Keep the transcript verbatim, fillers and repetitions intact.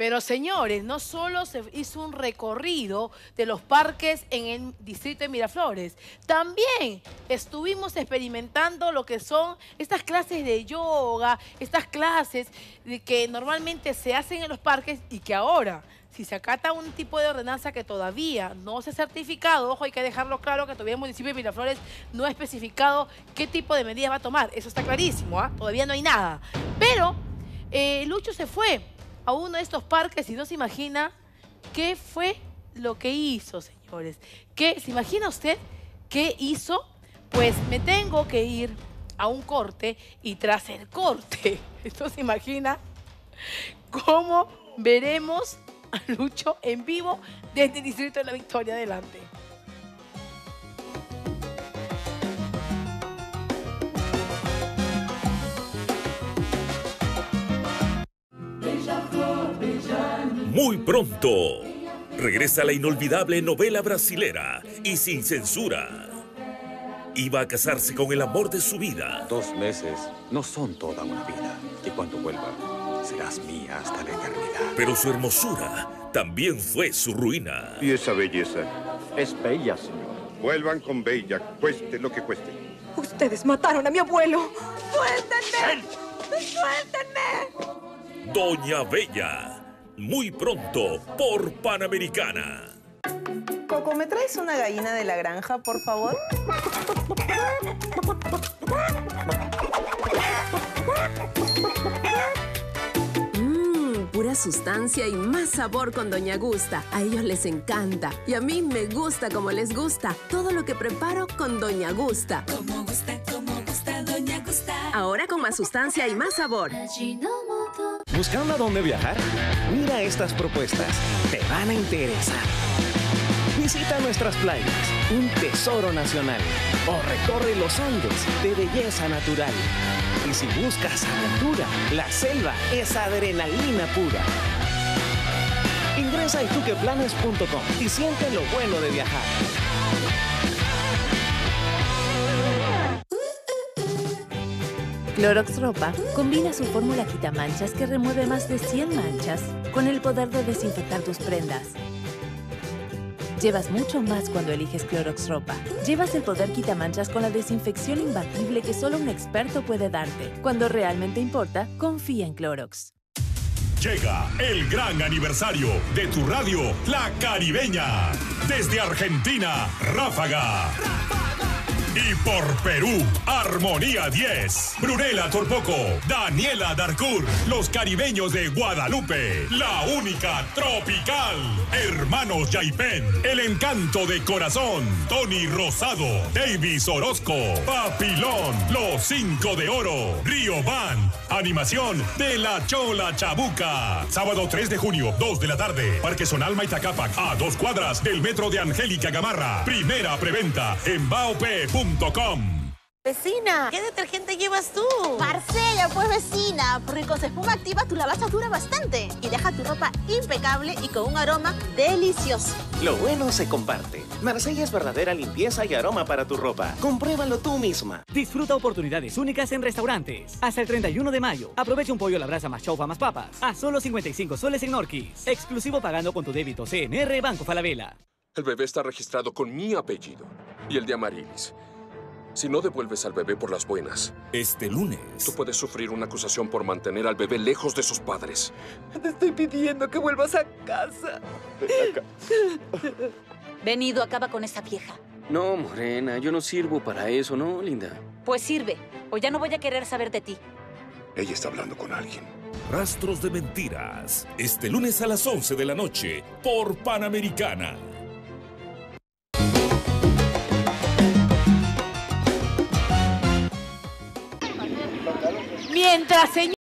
Pero señores, no solo se hizo un recorrido de los parques en el distrito de Miraflores, también estuvimos experimentando lo que son estas clases de yoga, estas clases de que normalmente se hacen en los parques y que ahora, si se acata un tipo de ordenanza que todavía no se ha certificado, ojo, hay que dejarlo claro que todavía el municipio de Miraflores no ha especificado qué tipo de medidas va a tomar. Eso está clarísimo, ¿ah? Todavía no hay nada. Pero eh, Lucho se fue a uno de estos parques y no se imagina qué fue lo que hizo, señores. ¿Qué, ¿Se imagina usted qué hizo? Pues me tengo que ir a un corte y tras el corte, ¿esto se imagina cómo veremos a Lucho en vivo desde el Distrito de la Victoria? Adelante. Muy pronto, regresa la inolvidable novela brasilera y sin censura. Iba a casarse con el amor de su vida. Dos meses no son toda una vida. Y cuando vuelva, serás mía hasta la eternidad. Pero su hermosura también fue su ruina. ¿Y esa belleza? Es bella, señor. Vuelvan con Bella, cueste lo que cueste. Ustedes mataron a mi abuelo. ¡Suéltenme! ¡Suéltenme! Doña Bella. Muy pronto por Panamericana. Coco, ¿me traes una gallina de la granja, por favor? Mmm, pura sustancia y más sabor con Doña Gusta. A ellos les encanta. Y a mí me gusta como les gusta. Todo lo que preparo con Doña Gusta. Como gusta, como gusta, Doña Gusta. Ahora con más sustancia y más sabor. ¿Buscando a dónde viajar? Mira estas propuestas. Te van a interesar. Visita nuestras playas, un tesoro nacional. O recorre los Andes de belleza natural. Y si buscas aventura, la selva es adrenalina pura. Ingresa a ituqueplanes punto com y siente lo bueno de viajar. Clorox Ropa combina su fórmula quitamanchas que remueve más de cien manchas con el poder de desinfectar tus prendas. Llevas mucho más cuando eliges Clorox Ropa. Llevas el poder quitamanchas con la desinfección imbatible que solo un experto puede darte. Cuando realmente importa, confía en Clorox. Llega el gran aniversario de tu radio, La Caribeña. Desde Argentina, Ráfaga. Y por Perú, Armonía diez. Brunella Torpoco, Daniela Darcourt, los caribeños de Guadalupe, la única tropical. Hermanos Yaipen, el encanto de corazón. Tony Rosado, Davis Orozco, Papilón, los cinco de oro. Río Band, animación de La Chola Chabuca. Sábado tres de junio, dos de la tarde. Parque Sonalma Itacapac, a dos cuadras del metro de Angélica Gamarra. Primera preventa en baop punto com. Vecina, ¿qué detergente llevas tú? Marcella, pues vecina, porque con su espuma activa tu lavaza dura bastante y deja tu ropa impecable y con un aroma delicioso. Lo bueno se comparte. Marsella es verdadera limpieza y aroma para tu ropa. Compruébalo tú misma. Disfruta oportunidades únicas en restaurantes. Hasta el treinta y uno de mayo. Aprovecha un pollo a la brasa más chaufa más papas. A solo cincuenta y cinco soles en Norquis. Exclusivo pagando con tu débito C N R Banco Falabella. El bebé está registrado con mi apellido y el de Amarilis. Si no devuelves al bebé por las buenas, este lunes, tú puedes sufrir una acusación por mantener al bebé lejos de sus padres. Te estoy pidiendo que vuelvas a casa. Venido, acaba con esa vieja. No, Morena, yo no sirvo para eso, ¿no, linda? Pues sirve, o ya no voy a querer saber de ti. Ella está hablando con alguien. Rastros de mentiras. Este lunes a las once de la noche por Panamericana. Mientras, señor...